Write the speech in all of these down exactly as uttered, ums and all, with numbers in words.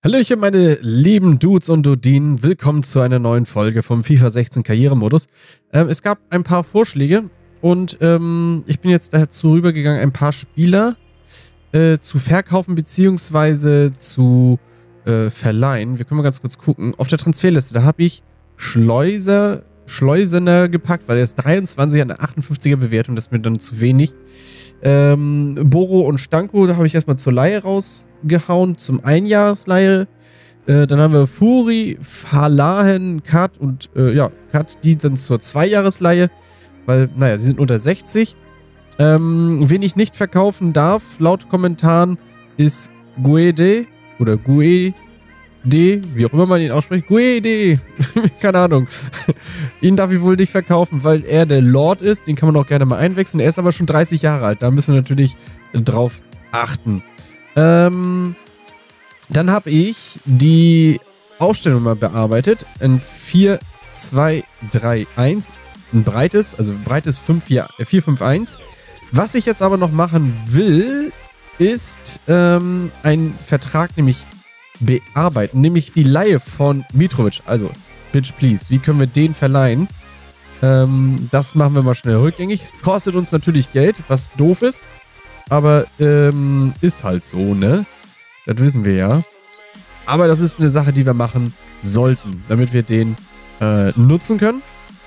Hallöchen, meine lieben Dudes und Dudinen. Willkommen zu einer neuen Folge vom FIFA sechzehn Karrieremodus. Ähm, es gab ein paar Vorschläge und ähm, ich bin jetzt dazu rübergegangen, ein paar Spieler äh, zu verkaufen bzw. zu äh, verleihen. Wir können mal ganz kurz gucken. Auf der Transferliste, da habe ich Schleuser, Schleusener gepackt, weil er ist dreiundzwanzig, hat eine achtundfünfziger Bewertung, das ist mir dann zu wenig. Ähm, Boro und Stanko, da habe ich erstmal zur Leihe rausgehauen, zum Einjahresleihe. Äh, dann haben wir Furi, Falahen, Kat und, äh, ja, Kat, die dann zur Zweijahresleihe, weil, naja, die sind unter sechzig. Ähm, wen ich nicht verkaufen darf, laut Kommentaren, ist Guede oder Guede, wie auch immer man ihn ausspricht, Guede, keine Ahnung. Ihn darf ich wohl nicht verkaufen, weil er der Lord ist, den kann man auch gerne mal einwechseln. Er ist aber schon dreißig Jahre alt, da müssen wir natürlich drauf achten. Ähm, dann habe ich die Aufstellung mal bearbeitet, ein vier zwei drei eins, ein breites, also ein breites fünf vier fünf eins. Was ich jetzt aber noch machen will, ist ähm, ein Vertrag, nämlich bearbeiten, nämlich die Leihe von Mitrovic, also Bitch Please, wie können wir den verleihen? Ähm, das machen wir mal schnell rückgängig. Kostet uns natürlich Geld, was doof ist, aber ähm, ist halt so, ne? Das wissen wir ja. Aber das ist eine Sache, die wir machen sollten, damit wir den äh, nutzen können.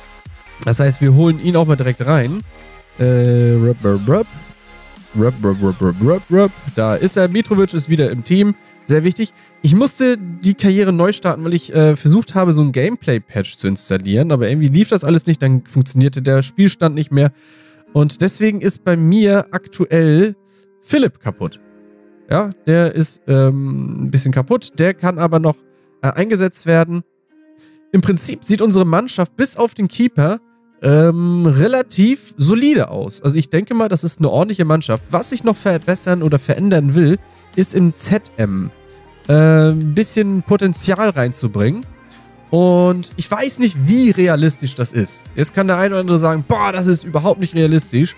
Das heißt, wir holen ihn auch mal direkt rein. Äh, rup, rup, rup. Rup, rup, rup, rup, rup, rup. Da ist er, Mitrovic ist wieder im Team. Sehr wichtig. Ich musste die Karriere neu starten, weil ich äh, versucht habe, so ein Gameplay-Patch zu installieren, aber irgendwie lief das alles nicht, dann funktionierte der Spielstand nicht mehr und deswegen ist bei mir aktuell Philipp kaputt. Ja, der ist ähm, ein bisschen kaputt, der kann aber noch äh, eingesetzt werden. Im Prinzip sieht unsere Mannschaft bis auf den Keeper ähm, relativ solide aus. Also ich denke mal, das ist eine ordentliche Mannschaft. Was ich noch verbessern oder verändern will, ist im Z M äh, ein bisschen Potenzial reinzubringen. Und ich weiß nicht, wie realistisch das ist. Jetzt kann der eine oder andere sagen, boah, das ist überhaupt nicht realistisch.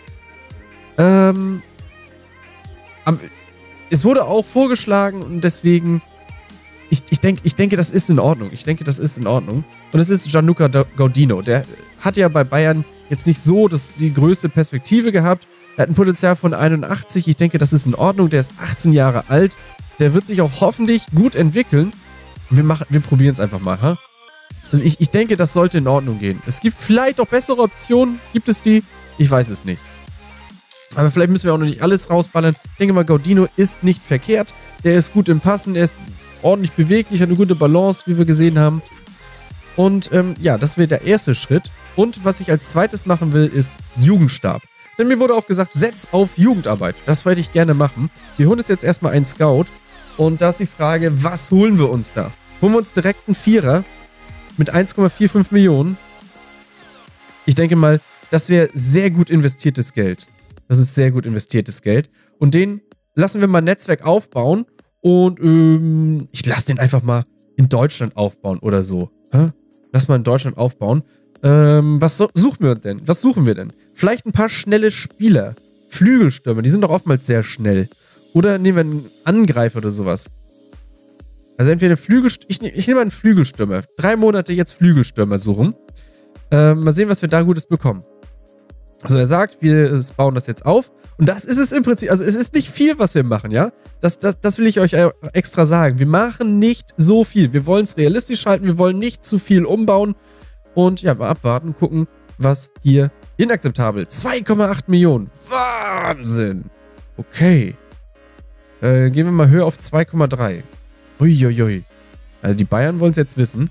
Ähm, aber es wurde auch vorgeschlagen und deswegen, ich, ich, denk, ich denke, das ist in Ordnung. Ich denke, das ist in Ordnung. Und es ist Gianluca Gaudino. Der hat ja bei Bayern jetzt nicht so das, die größte Perspektive gehabt. Er hat ein Potenzial von einundachtzig. Ich denke, das ist in Ordnung. Der ist achtzehn Jahre alt. Der wird sich auch hoffentlich gut entwickeln. Wir, machen, wir probieren es einfach mal. Ha? Also ich, ich denke, das sollte in Ordnung gehen. Es gibt vielleicht auch bessere Optionen. Gibt es die? Ich weiß es nicht. Aber vielleicht müssen wir auch noch nicht alles rausballern. Ich denke mal, Gaudino ist nicht verkehrt. Der ist gut im Passen. Er ist ordentlich beweglich, hat eine gute Balance, wie wir gesehen haben. Und ähm, ja, das wäre der erste Schritt. Und was ich als zweites machen will, ist Jugendstab. Denn mir wurde auch gesagt, setz auf Jugendarbeit. Das wollte ich gerne machen. Wir holen uns jetzt erstmal einen Scout. Und da ist die Frage, was holen wir uns da? Holen wir uns direkt einen Vierer mit eins Komma fünfundvierzig Millionen. Ich denke mal, das wäre sehr gut investiertes Geld. Das ist sehr gut investiertes Geld. Und den lassen wir mal ein Netzwerk aufbauen. Und ähm, ich lasse den einfach mal in Deutschland aufbauen oder so. Hä? Lass mal in Deutschland aufbauen. Ähm, was so, suchen wir denn? Was suchen wir denn? Vielleicht ein paar schnelle Spieler. Flügelstürmer, die sind doch oftmals sehr schnell. Oder nehmen wir einen Angreifer oder sowas. Also entweder Flügelstürmer. Ich, ich nehme mal einen Flügelstürmer. Drei Monate jetzt Flügelstürmer suchen. Ähm, mal sehen, was wir da Gutes bekommen. Also er sagt, wir bauen das jetzt auf. Und das ist es im Prinzip. Also es ist nicht viel, was wir machen, ja? Das, das, das will ich euch extra sagen. Wir machen nicht so viel. Wir wollen es realistisch halten. Wir wollen nicht zu viel umbauen. Und ja, mal abwarten, gucken, was hier inakzeptabel. zwei Komma acht Millionen. Wahnsinn. Okay. Äh, gehen wir mal höher auf zwei Komma drei. Uiuiui. Also die Bayern wollen es jetzt wissen.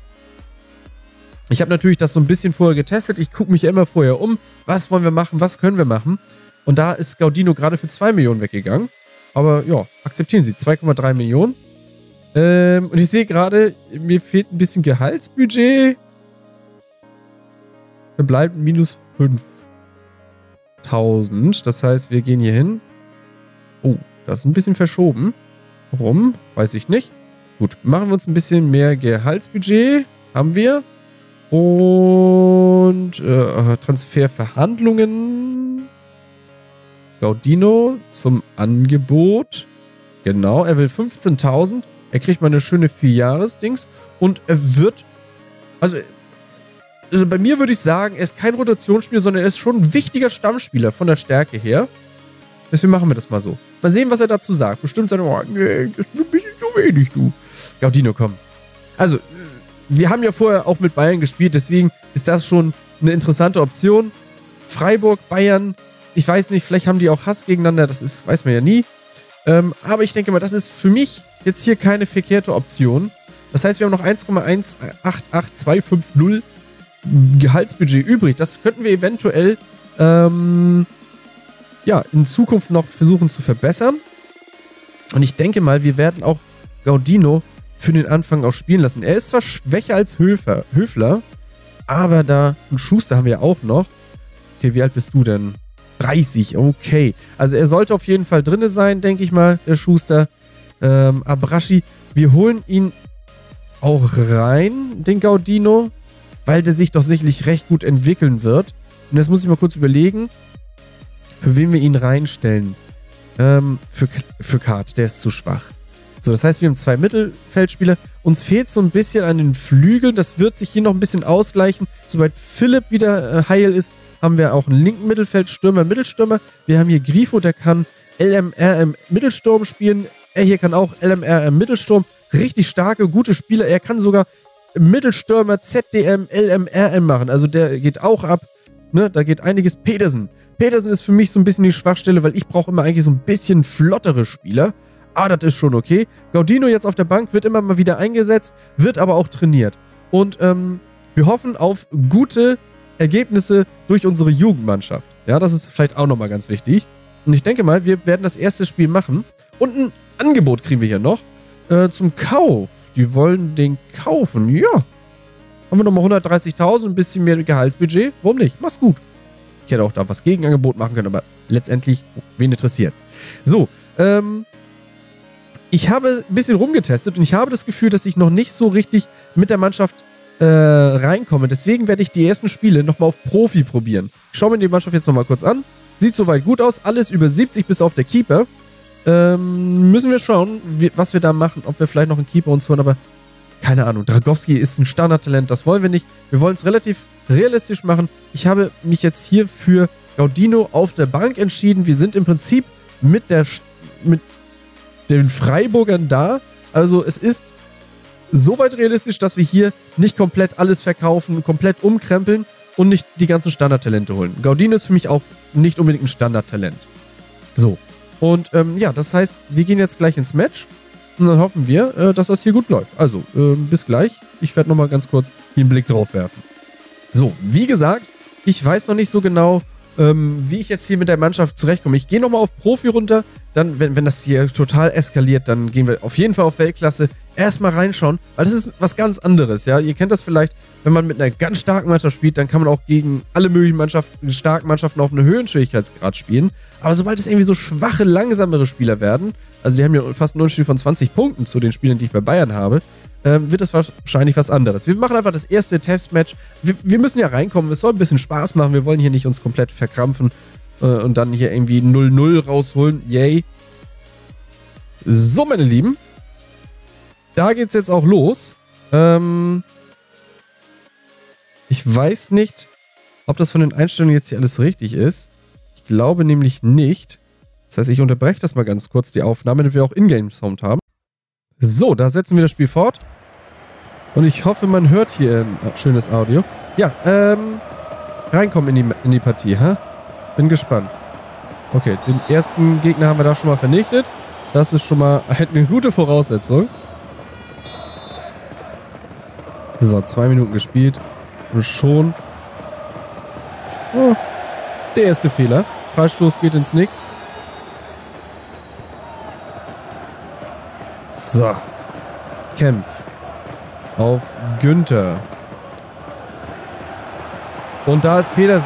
Ich habe natürlich das so ein bisschen vorher getestet. Ich gucke mich ja immer vorher um. Was wollen wir machen? Was können wir machen? Und da ist Gaudino gerade für zwei Millionen weggegangen. Aber ja, akzeptieren Sie. zwei Komma drei Millionen. Ähm, und ich sehe gerade, mir fehlt ein bisschen Gehaltsbudget. Wir bleiben minus fünftausend. Das heißt, wir gehen hier hin. Oh, das ist ein bisschen verschoben. Warum? Weiß ich nicht. Gut, machen wir uns ein bisschen mehr Gehaltsbudget. Haben wir. Und äh, Transferverhandlungen. Gaudino zum Angebot. Genau, er will fünfzehntausend. Er kriegt mal eine schöne Vierjahres-Dings und er wird, also, also bei mir würde ich sagen, er ist kein Rotationsspieler, sondern er ist schon ein wichtiger Stammspieler von der Stärke her. Deswegen machen wir das mal so. Mal sehen, was er dazu sagt. Bestimmt sagt er, oh, nee, das ist ein bisschen zu wenig, du. Gaudino, komm. Also, wir haben ja vorher auch mit Bayern gespielt, deswegen ist das schon eine interessante Option. Freiburg, Bayern, ich weiß nicht, vielleicht haben die auch Hass gegeneinander, das ist, weiß man ja nie. Ähm, aber ich denke mal, das ist für mich jetzt hier keine verkehrte Option. Das heißt, wir haben noch eins Komma eins acht acht zwei fünf null Gehaltsbudget übrig. Das könnten wir eventuell ähm, ja, in Zukunft noch versuchen zu verbessern. Und ich denke mal, wir werden auch Gaudino für den Anfang auch spielen lassen. Er ist zwar schwächer als Höfer, Höfler, aber da, und Schuster haben wir ja auch noch. Okay, wie alt bist du denn? dreißig, okay. Also er sollte auf jeden Fall drinne sein, denke ich mal, der Schuster. Ähm, Abraschi, wir holen ihn auch rein, den Gaudino, weil der sich doch sicherlich recht gut entwickeln wird. Und jetzt muss ich mal kurz überlegen, für wen wir ihn reinstellen. Ähm, für, für Kart, der ist zu schwach. So, das heißt, wir haben zwei Mittelfeldspieler. Uns fehlt so ein bisschen an den Flügeln. Das wird sich hier noch ein bisschen ausgleichen. Sobald Philipp wieder äh, heil ist, haben wir auch einen linken Mittelfeldstürmer, Mittelstürmer. Wir haben hier Grifo, der kann L M R im Mittelsturm spielen. Er hier kann auch L M R im Mittelsturm. Richtig starke, gute Spieler. Er kann sogar Mittelstürmer, Z D M, L M R M machen. Also der geht auch ab. Ne? Da geht einiges. Petersen. Petersen ist für mich so ein bisschen die Schwachstelle, weil ich brauche immer eigentlich so ein bisschen flottere Spieler. Ah, das ist schon okay. Gaudino jetzt auf der Bank, wird immer mal wieder eingesetzt, wird aber auch trainiert. Und ähm, wir hoffen auf gute Ergebnisse durch unsere Jugendmannschaft. Ja, das ist vielleicht auch nochmal ganz wichtig. Und ich denke mal, wir werden das erste Spiel machen. Und ein Angebot kriegen wir hier noch äh, zum Kauf. Die wollen den kaufen. Ja. Haben wir nochmal hundertdreißigtausend, ein bisschen mehr Gehaltsbudget. Warum nicht? Mach's gut. Ich hätte auch da was Gegenangebot machen können, aber letztendlich, wen interessiert's? So, ähm... ich habe ein bisschen rumgetestet und ich habe das Gefühl, dass ich noch nicht so richtig mit der Mannschaft äh, reinkomme. Deswegen werde ich die ersten Spiele nochmal auf Profi probieren. Ich schaue mir die Mannschaft jetzt nochmal kurz an. Sieht soweit gut aus. Alles über siebzig bis auf der Keeper. Ähm, müssen wir schauen, wie, was wir da machen. Ob wir vielleicht noch einen Keeper uns holen, aber keine Ahnung. Dragowski ist ein Standardtalent. Das wollen wir nicht. Wir wollen es relativ realistisch machen. Ich habe mich jetzt hier für Gaudino auf der Bank entschieden. Wir sind im Prinzip mit der... mit den Freiburgern da. Also es ist soweit realistisch, dass wir hier nicht komplett alles verkaufen, komplett umkrempeln und nicht die ganzen Standardtalente holen. Gaudino ist für mich auch nicht unbedingt ein Standardtalent. So. Und ähm, ja, das heißt, wir gehen jetzt gleich ins Match und dann hoffen wir, äh, dass das hier gut läuft. Also, äh, bis gleich. Ich werde nochmal ganz kurz hier einen Blick drauf werfen. So, wie gesagt, ich weiß noch nicht so genau, Ähm, wie ich jetzt hier mit der Mannschaft zurechtkomme. Ich gehe nochmal auf Profi runter, dann, wenn, wenn das hier total eskaliert, dann gehen wir auf jeden Fall auf Weltklasse. Erstmal reinschauen, weil das ist was ganz anderes, ja. Ihr kennt das vielleicht, wenn man mit einer ganz starken Mannschaft spielt, dann kann man auch gegen alle möglichen Mannschaften, starken Mannschaften auf einem höheren Schwierigkeitsgrad spielen. Aber sobald es irgendwie so schwache, langsamere Spieler werden, also die haben ja fast einen Unterschied von zwanzig Punkten zu den Spielern, die ich bei Bayern habe, ähm, wird das wahrscheinlich was anderes. Wir machen einfach das erste Testmatch. Wir, wir müssen ja reinkommen, es soll ein bisschen Spaß machen. Wir wollen hier nicht uns komplett verkrampfen äh, und dann hier irgendwie null null rausholen. Yay. So, meine Lieben. Da geht's jetzt auch los. Ähm, ich weiß nicht, ob das von den Einstellungen jetzt hier alles richtig ist. Ich glaube nämlich nicht. Das heißt, ich unterbreche das mal ganz kurz, die Aufnahme, damit wir auch Ingame-Sound haben. So, da setzen wir das Spiel fort. Und ich hoffe, man hört hier ein schönes Audio. Ja, ähm, reinkommen in die, in die Partie, ha? Bin gespannt. Okay, den ersten Gegner haben wir da schon mal vernichtet. Das ist schon mal eine gute Voraussetzung. So, zwei Minuten gespielt. Und schon... Oh, der erste Fehler. Freistoß geht ins Nix. So. Kempf. Auf Günther. Und da ist Petersen.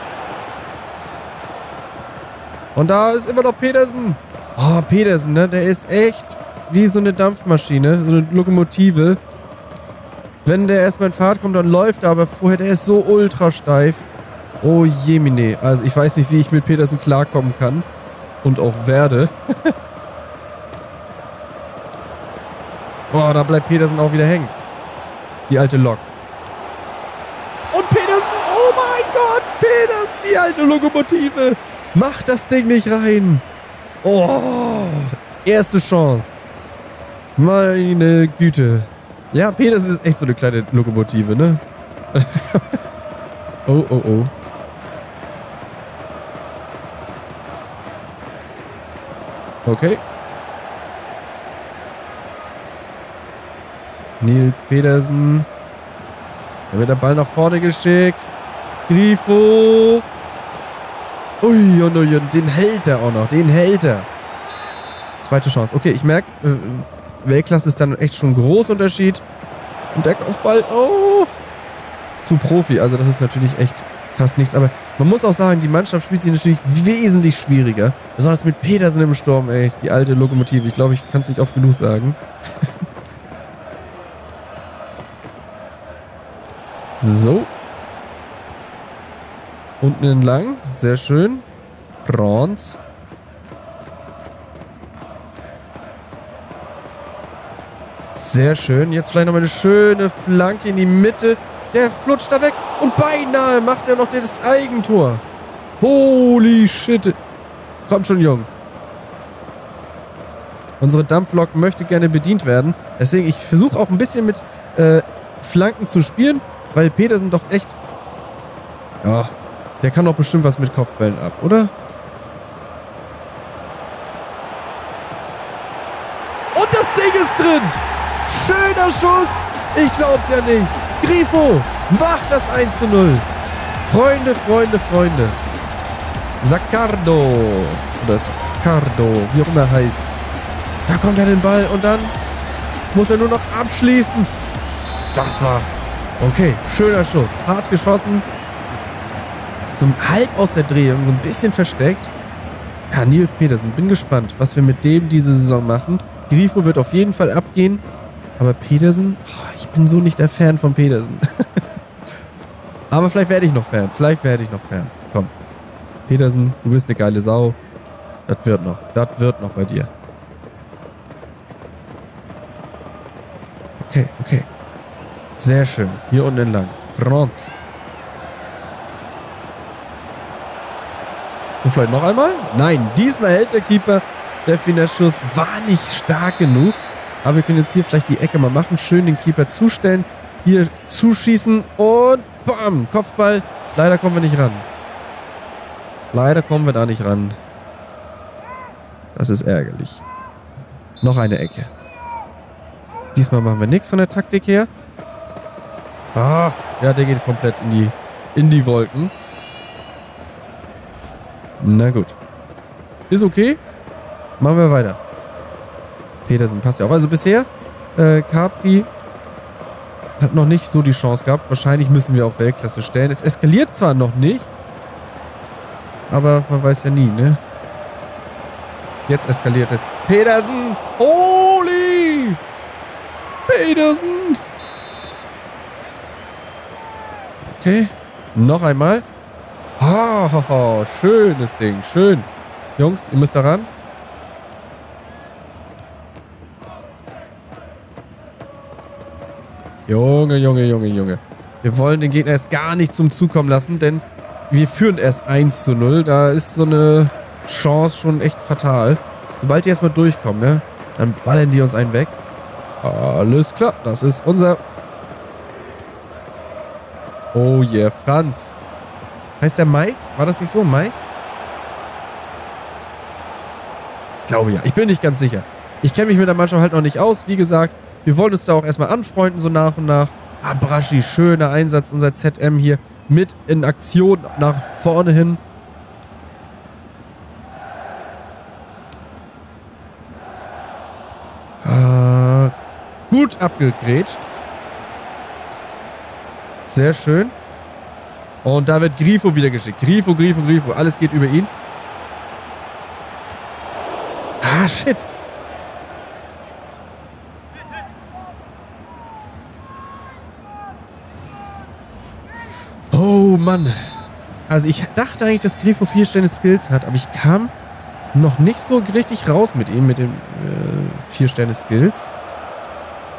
Und da ist immer noch Petersen. Oh, Petersen, ne? Der ist echt wie so eine Dampfmaschine. So eine Lokomotive. Wenn der erstmal in Fahrt kommt, dann läuft er. Aber vorher, der ist so ultra steif. Oh jemine. Also ich weiß nicht, wie ich mit Petersen klarkommen kann. Und auch werde. Oh, da bleibt Petersen auch wieder hängen. Die alte Lok. Und Petersen, oh mein Gott, Petersen, die alte Lokomotive. Macht das Ding nicht rein. Oh, erste Chance. Meine Güte. Ja, Petersen ist echt so eine kleine Lokomotive, ne? Oh, oh, oh. Okay. Nils Petersen. Da wird der Ball nach vorne geschickt. Grifo. Ui, ui, ui, den hält er auch noch. Den hält er. Zweite Chance. Okay, ich merke, äh, Weltklasse ist dann echt schon ein großer Unterschied. Und der Kopfball. Oh. Zu Profi. Also das ist natürlich echt fast nichts. Aber man muss auch sagen, die Mannschaft spielt sich natürlich wesentlich schwieriger. Besonders mit Petersen im Sturm, ey. Die alte Lokomotive. Ich glaube, ich kann es nicht oft genug sagen. So. Unten entlang. Sehr schön. Franz. Sehr schön. Jetzt vielleicht nochmal eine schöne Flanke in die Mitte. Der flutscht da weg. Und beinahe macht er noch das Eigentor. Holy shit. Kommt schon, Jungs. Unsere Dampflok möchte gerne bedient werden. Deswegen, ich versuche auch ein bisschen mit äh, Flanken zu spielen. Weil Petersen doch echt... Ja, der kann doch bestimmt was mit Kopfbällen ab, oder? Und das Ding ist drin! Schöner Schuss! Ich glaub's ja nicht. Grifo macht das eins zu null. Freunde, Freunde, Freunde. Saccardo. Oder Saccardo, wie auch immer er heißt. Da kommt er den Ball und dann muss er nur noch abschließen. Das war... Okay, schöner Schuss. Hart geschossen. So halb aus der Drehung, so ein bisschen versteckt. Ja, Nils Petersen, bin gespannt, was wir mit dem diese Saison machen. Grifo wird auf jeden Fall abgehen. Aber Petersen, oh, ich bin so nicht der Fan von Petersen. Aber vielleicht werde ich noch Fan. Vielleicht werde ich noch Fan. Komm. Petersen, du bist eine geile Sau. Das wird noch. Das wird noch bei dir. Okay, okay. Sehr schön. Hier unten entlang. Franz. Und vielleicht noch einmal? Nein, diesmal hält der Keeper. Der Finesse-Schuss war nicht stark genug. Aber wir können jetzt hier vielleicht die Ecke mal machen. Schön den Keeper zustellen. Hier zuschießen und bam, Kopfball. Leider kommen wir nicht ran. Leider kommen wir da nicht ran. Das ist ärgerlich. Noch eine Ecke. Diesmal machen wir nichts von der Taktik her. Ah, ja, der geht komplett in die, in die Wolken. Na gut. Ist okay. Machen wir weiter. Petersen passt ja auch. Also bisher, äh, Capri hat noch nicht so die Chance gehabt. Wahrscheinlich müssen wir auf Weltklasse stellen. Es eskaliert zwar noch nicht, aber man weiß ja nie, ne? Jetzt eskaliert es. Petersen! Holy! Petersen! Okay. Noch einmal. Ha, ha, ha. Schönes Ding. Schön. Jungs, ihr müsst da ran. Junge, Junge, Junge, Junge. Wir wollen den Gegner erst gar nicht zum Zug kommen lassen, denn wir führen erst eins zu null. Da ist so eine Chance schon echt fatal. Sobald die erstmal durchkommen, ne, dann ballern die uns einen weg. Alles klar, das ist unser... Oh yeah, Franz. Heißt der Mike? War das nicht so, Mike? Ich glaube ja. Ich bin nicht ganz sicher. Ich kenne mich mit der Mannschaft halt noch nicht aus. Wie gesagt, wir wollen uns da auch erstmal anfreunden, so nach und nach. Ah, Braschi, schöner Einsatz, unser Z M hier mit in Aktion nach vorne hin. Ah, gut abgegrätscht. Sehr schön. Und da wird Grifo wieder geschickt. Grifo, Grifo, Grifo. Alles geht über ihn. Ah, shit. Oh, Mann. Also ich dachte eigentlich, dass Grifo vier Sterne Skills hat, aber ich kam noch nicht so richtig raus mit ihm, mit den äh, vier Sterne Skills.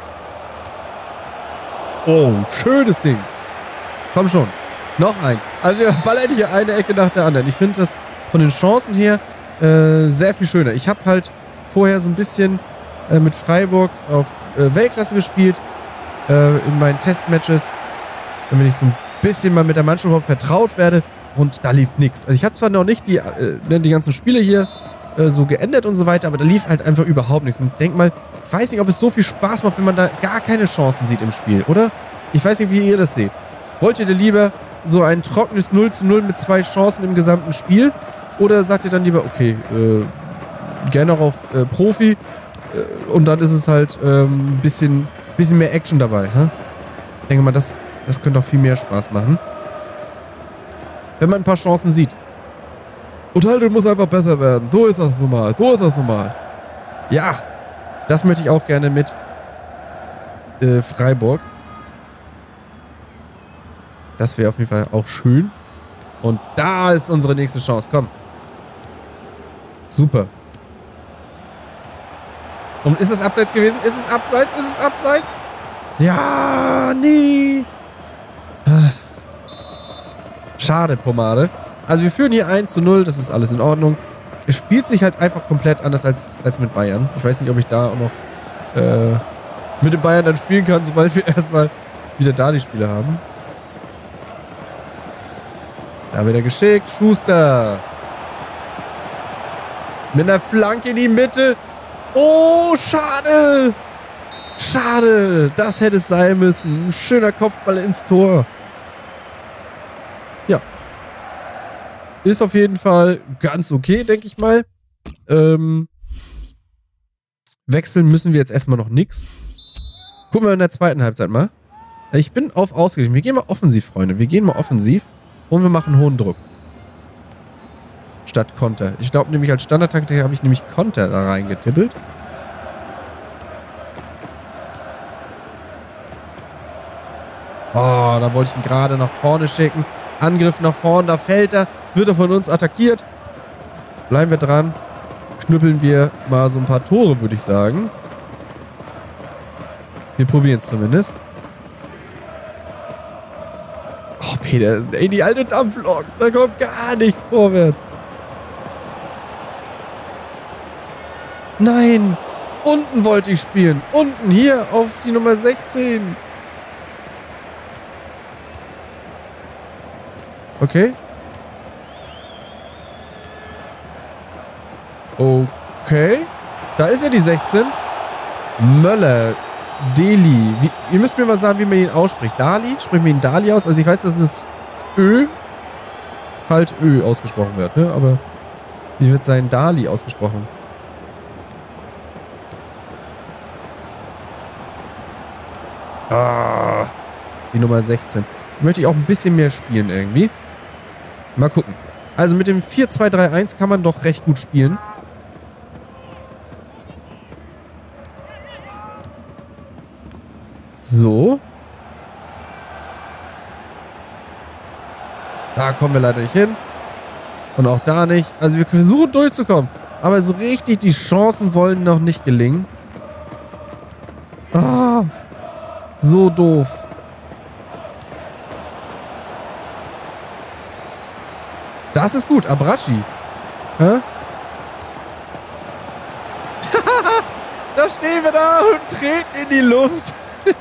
Oh, schönes Ding. Komm schon. Noch ein. Also wir ballern hier eine Ecke nach der anderen. Ich finde das von den Chancen her äh, sehr viel schöner. Ich habe halt vorher so ein bisschen äh, mit Freiburg auf äh, Weltklasse gespielt. Äh, in meinen Testmatches. Damit ich so ein bisschen mal mit der Mannschaft überhaupt vertraut werde. Und da lief nichts. Also ich habe zwar noch nicht die, äh, die ganzen Spiele hier äh, so geändert und so weiter, aber da lief halt einfach überhaupt nichts. Und denk mal, ich weiß nicht, ob es so viel Spaß macht, wenn man da gar keine Chancen sieht im Spiel, oder? Ich weiß nicht, wie ihr das seht. Wollt ihr denn lieber so ein trockenes null zu null mit zwei Chancen im gesamten Spiel? Oder sagt ihr dann lieber, okay, äh, gerne auch auf äh, Profi äh, und dann ist es halt ein ähm, bisschen, bisschen mehr Action dabei. Hä? Ich denke mal, das, das könnte auch viel mehr Spaß machen. Wenn man ein paar Chancen sieht. Unterhaltung muss einfach besser werden. So ist das normal. So ist das normal. Ja, das möchte ich auch gerne mit äh, Freiburg. Das wäre auf jeden Fall auch schön. Und da ist unsere nächste Chance. Komm. Super. Und ist es abseits gewesen? Ist es abseits? Ist es abseits? Ja, nee. Schade, Pomade. Also wir führen hier eins zu null. Das ist alles in Ordnung. Es spielt sich halt einfach komplett anders als, als mit Bayern. Ich weiß nicht, ob ich da auch noch äh, mit den Bayern dann spielen kann, sobald wir erstmal wieder da die Spiele haben. Da wird er geschickt. Schuster. Mit einer Flanke in die Mitte. Oh, schade. Schade. Das hätte es sein müssen. Ein schöner Kopfball ins Tor. Ja. Ist auf jeden Fall ganz okay, denke ich mal. Ähm, wechseln müssen wir jetzt erstmal noch nichts. Gucken wir in der zweiten Halbzeit mal. Ich bin auf ausgeglichen. Wir gehen mal offensiv, Freunde. Wir gehen mal offensiv. Und wir machen hohen Druck. Statt Konter. Ich glaube nämlich als Standardtaktik habe ich nämlich Konter da reingetippelt. Oh, da wollte ich ihn gerade nach vorne schicken. Angriff nach vorne, da fällt er. Wird er von uns attackiert. Bleiben wir dran. Knüppeln wir mal so ein paar Tore, würde ich sagen. Wir probieren es zumindest. Oh, Peter, ey, die alte Dampflok. Da kommt gar nicht vorwärts. Nein. Unten wollte ich spielen. Unten, hier, auf die Nummer sechzehn. Okay. Okay. Da ist ja die sechzehn. Möller. Deli. Wie, ihr müsst mir mal sagen, wie man ihn ausspricht. Dali? Sprechen wir ihn Dali aus? Also ich weiß, dass es Ö halt Ö ausgesprochen wird, ne? Aber wie wird sein Dali ausgesprochen? Ah. Die Nummer sechzehn. Möchte ich auch ein bisschen mehr spielen irgendwie. Mal gucken. Also mit dem vier zwei drei eins kann man doch recht gut spielen. So. Da kommen wir leider nicht hin. Und auch da nicht. Also wir versuchen durchzukommen. Aber so richtig die Chancen wollen noch nicht gelingen. Ah. So doof. Das ist gut. Abrachi. Hä? Da stehen wir da und treten in die Luft.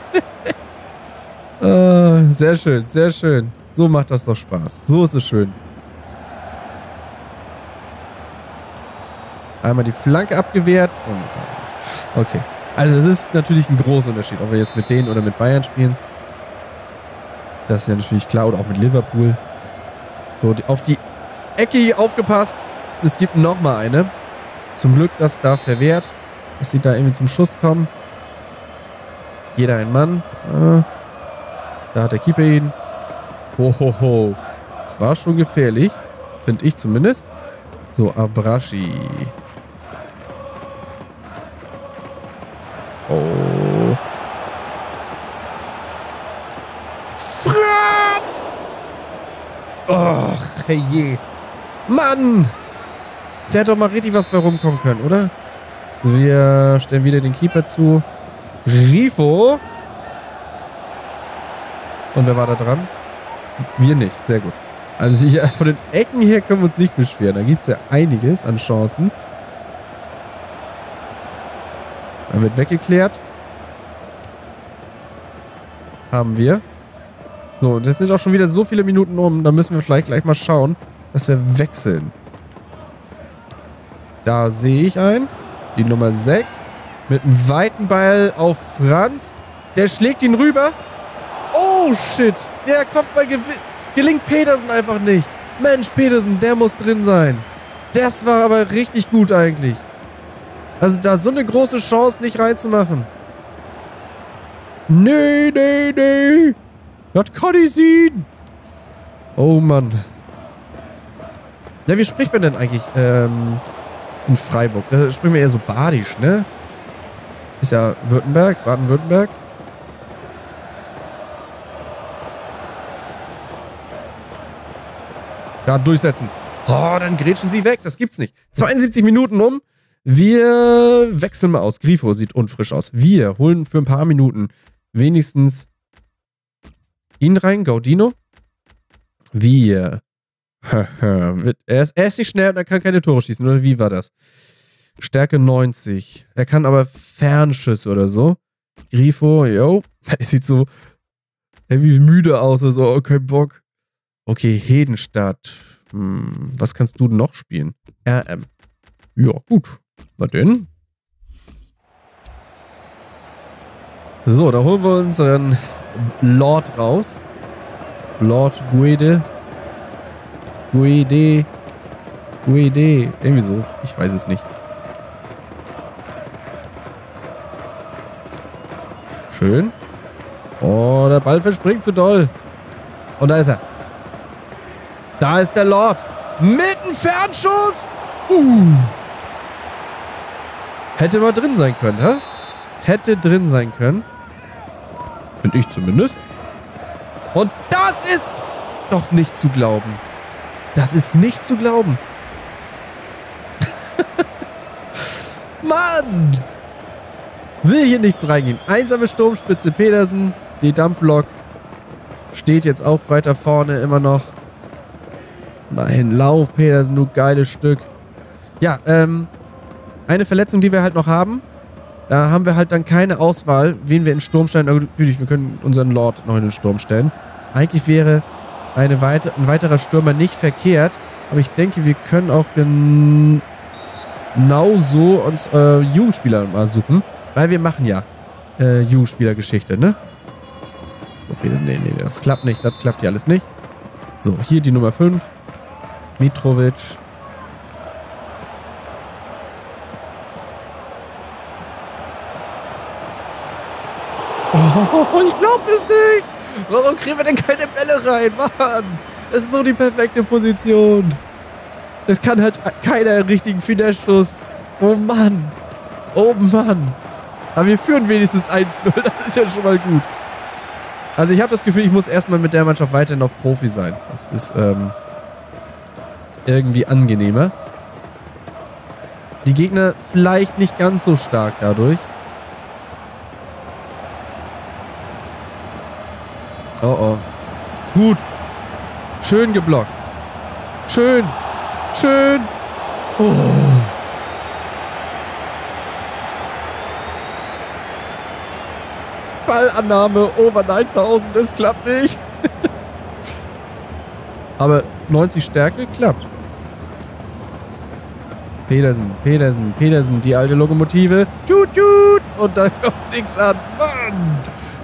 uh, sehr schön, sehr schön. So macht das doch Spaß. So ist es schön. Einmal die Flanke abgewehrt. Und, okay. Also es ist natürlich ein großer Unterschied, ob wir jetzt mit denen oder mit Bayern spielen. Das ist ja natürlich klar. Oder auch mit Liverpool. So, die, auf die Ecke hier aufgepasst. Es gibt noch mal eine. Zum Glück das da verwehrt. Dass sie da irgendwie zum Schuss kommen. Jeder ein Mann. Ah, da hat der Keeper ihn. Hohoho. Das war schon gefährlich. Finde ich zumindest. So, Abrachi. Oh. Frat! Och, herrje. Mann! Der hätte doch mal richtig was bei rumkommen können, oder? Wir stellen wieder den Keeper zu. Grifo. Und wer war da dran? Wir nicht. Sehr gut. Also hier, von den Ecken her können wir uns nicht beschweren. Da gibt es ja einiges an Chancen. Dann wird weggeklärt. Haben wir. So, und es sind auch schon wieder so viele Minuten um. Da müssen wir vielleicht gleich mal schauen, dass wir wechseln. Da sehe ich einen. Die Nummer sechs. Mit einem weiten Ball auf Franz. Der schlägt ihn rüber. Oh, shit. Der Kopfball gelingt Petersen einfach nicht. Mensch, Petersen, der muss drin sein. Das war aber richtig gut eigentlich. Also da so eine große Chance nicht reinzumachen. Nee, nee, nee. Das kann ich sehen. Oh, Mann. Ja, wie spricht man denn eigentlich ähm, in Freiburg? Da sprechen wir eher so badisch, ne? Ist ja Württemberg, Baden-Württemberg. Da durchsetzen. Oh, dann grätschen sie weg. Das gibt's nicht. zweiundsiebzig Minuten um. Wir wechseln mal aus. Grifo sieht unfrisch aus. Wir holen für ein paar Minuten wenigstens ihn rein. Gaudino. Wir. er, ist, er ist nicht schnell und er kann keine Tore schießen. Oder wie war das? Stärke neunzig. Er kann aber Fernschüsse oder so. Grifo, yo. Er sieht so irgendwie müde aus. Also, oh, kein Bock. Okay, Hedenstadt. Hm, was kannst du noch spielen? R M. Ja, gut. Na denn. So, da holen wir unseren Lord raus. Lord Guede. Guede. Guede. Irgendwie so. Ich weiß es nicht. Schön. Oh, der Ball verspringt zu doll. Und da ist er. Da ist der Lord. Mit einem Fernschuss. Uh. Hätte mal drin sein können, hä? Hätte drin sein können. Finde ich zumindest. Und das ist doch nicht zu glauben. Das ist nicht zu glauben. Mann! Will hier nichts reingehen. Einsame Sturmspitze Petersen. Die Dampflok steht jetzt auch weiter vorne immer noch. Nein, lauf, Petersen, du geiles Stück. Ja, ähm, eine Verletzung, die wir halt noch haben. Da haben wir halt dann keine Auswahl, wen wir in den Sturm stellen. Aber natürlich, wir können unseren Lord noch in den Sturm stellen. Eigentlich wäre eine weite, ein weiterer Stürmer nicht verkehrt. Aber ich denke, wir können auch genauso uns äh, Jugendspieler mal suchen. Weil wir machen ja äh, Jugendspielergeschichte, ne? Okay, nee, nee, das klappt nicht. Das klappt hier alles nicht. So, hier die Nummer fünf. Mitrovic. Oh, ich glaube es nicht. Warum kriegen wir denn keine Bälle rein? Mann, das ist so die perfekte Position. Es kann halt keiner einen richtigen Finesse-Schuss. Oh Mann. Oh Mann. Aber wir führen wenigstens eins null. Das ist ja schon mal gut. Also ich habe das Gefühl, ich muss erstmal mit der Mannschaft weiterhin auf Profi sein. Das ist, ähm... irgendwie angenehmer. Die Gegner vielleicht nicht ganz so stark dadurch. Oh oh. Gut. Schön geblockt. Schön. Schön. Oh. Ballannahme over neuntausend. Das klappt nicht. Aber neunzig Stärke klappt. Petersen, Petersen, Petersen, die alte Lokomotive. Tschut, tschut. Und da kommt nichts an. Mann.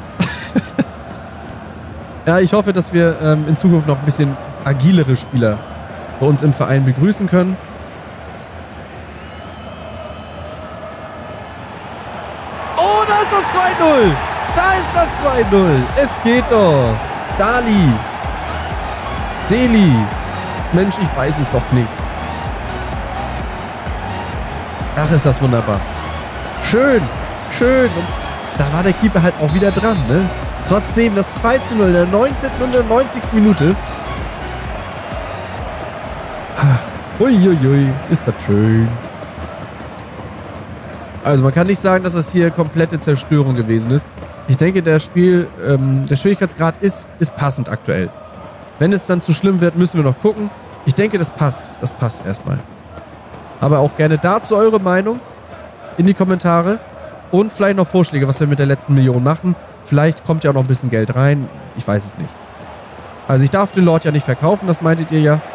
Ja, ich hoffe, dass wir ähm, in Zukunft noch ein bisschen agilere Spieler bei uns im Verein begrüßen können. Oh, da ist das zwei null. Da ist das zwei null. Es geht doch. Dali. Deli. Mensch, ich weiß es doch nicht. Ach, ist das wunderbar. Schön, schön. Und da war der Keeper halt auch wieder dran, ne? Trotzdem das zwei zu null in der neunzehnten und der neunzigsten Minute. Ach, uiuiui, ist das schön. Also man kann nicht sagen, dass das hier komplette Zerstörung gewesen ist. Ich denke, der Spiel, ähm, der Schwierigkeitsgrad ist, ist passend aktuell. Wenn es dann zu schlimm wird, müssen wir noch gucken. Ich denke, das passt. Das passt erstmal. Aber auch gerne dazu eure Meinung in die Kommentare. Und vielleicht noch Vorschläge, was wir mit der letzten Million machen. Vielleicht kommt ja auch noch ein bisschen Geld rein. Ich weiß es nicht. Also ich darf den Lord ja nicht verkaufen, das meintet ihr ja.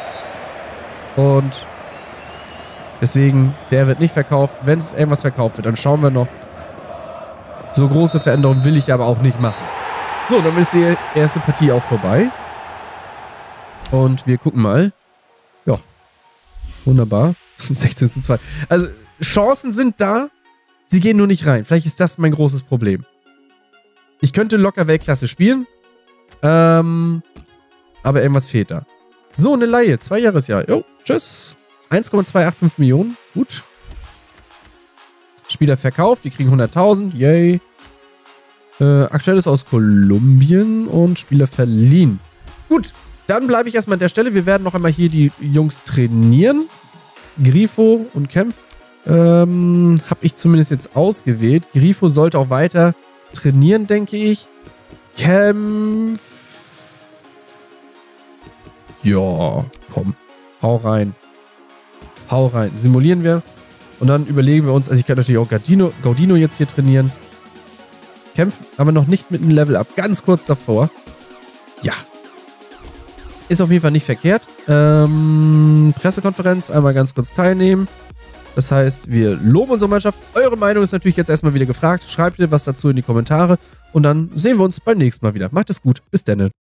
Und deswegen, der wird nicht verkauft. Wenn irgendwas verkauft wird, dann schauen wir noch. So große Veränderungen will ich aber auch nicht machen. So, dann ist die erste Partie auch vorbei. Und wir gucken mal. Ja. Wunderbar. sechzehn zu zwei. Also, Chancen sind da. Sie gehen nur nicht rein. Vielleicht ist das mein großes Problem. Ich könnte locker Weltklasse spielen. Ähm, aber irgendwas fehlt da. So, eine Leihe. Zwei Jahresjahr. Jo, tschüss. eins Komma zweihundertfünfundachtzig Millionen. Gut. Spieler verkauft. Die kriegen hunderttausend. Yay. Äh, aktuell ist aus Kolumbien und Spieler verliehen. Gut. Dann bleibe ich erstmal an der Stelle. Wir werden noch einmal hier die Jungs trainieren. Grifo und Kempf. Ähm, habe ich zumindest jetzt ausgewählt. Grifo sollte auch weiter trainieren, denke ich. Kempf. Ja, komm. Hau rein. Hau rein. Simulieren wir. Und dann überlegen wir uns, also ich kann natürlich auch Gaudino, Gaudino jetzt hier trainieren. Kämpfen, aber noch nicht mit einem Level-Up. Ganz kurz davor. Ja. Ist auf jeden Fall nicht verkehrt. Ähm, Pressekonferenz, einmal ganz kurz teilnehmen. Das heißt, wir loben unsere Mannschaft. Eure Meinung ist natürlich jetzt erstmal wieder gefragt. Schreibt ihr was dazu in die Kommentare. Und dann sehen wir uns beim nächsten Mal wieder. Macht es gut. Bis dann.